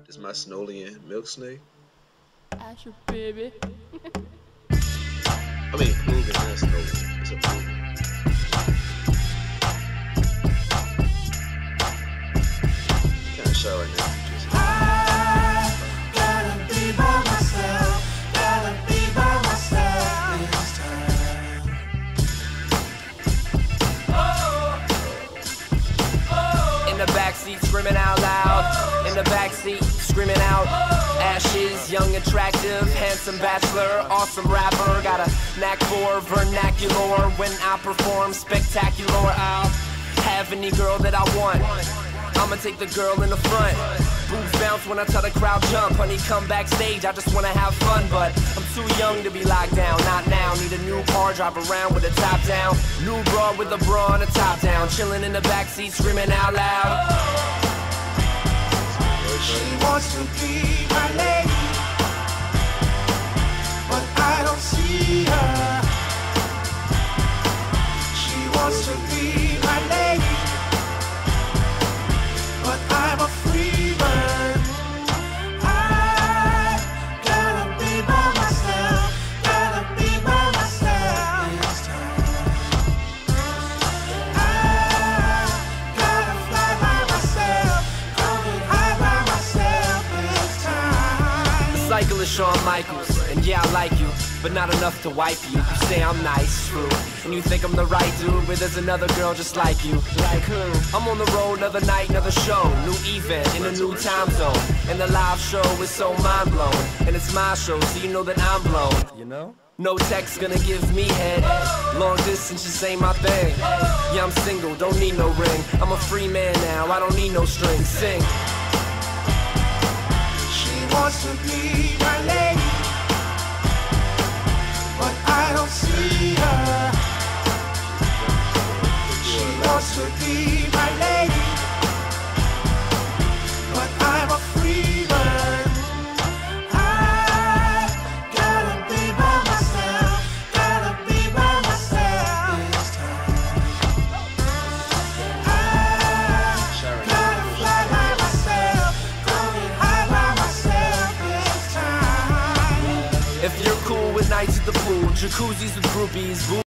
It's my Snolian milk snake. Asher, baby. I mean, Plugan, not Snolian. It's a Plugan. Kinda shy right now. In the backseat, screaming out loud. In the backseat, screaming out. Ashes, young, attractive, handsome bachelor, awesome rapper. Got a knack for vernacular. When I perform spectacular, I'll have any girl that I want. I'ma take the girl in the front. Boobs bounce when I tell the crowd jump. Honey, come backstage, I just wanna have fun. But I'm too young to be locked down, not now. Need a new car, drive around with the top down. New bra with a bra and a top down. Chilling in the backseat, screaming out loud. She wants to be my lady, but I don't see her. She wants to be my lady, but I'm a free bird. I gotta be by myself, gotta be by myself this time. I gotta fly by myself, go get high by myself this time. The cyclist Shawn Michaels, and yeah, I like you, but not enough to wipe you. You say I'm nice, true, and you think I'm the right dude, but there's another girl just like you. Like who? I'm on the road, another night, another show, new event in a new time zone, and the live show is so mind blowing, and it's my show, so you know that I'm blown. You know? No text gonna give me head. Long distance just ain't my thing. Yeah, I'm single, don't need no ring. I'm a free man now, I don't need no strings. Sing. She wants to be my lady, but I don't see her. She wants to be my lady, but I'm a free bird. I gotta be by myself, gotta be by myself this time. I gotta fly by myself, go get high by myself this time. If you're cool with nights at the pool, jacuzzis with groupies,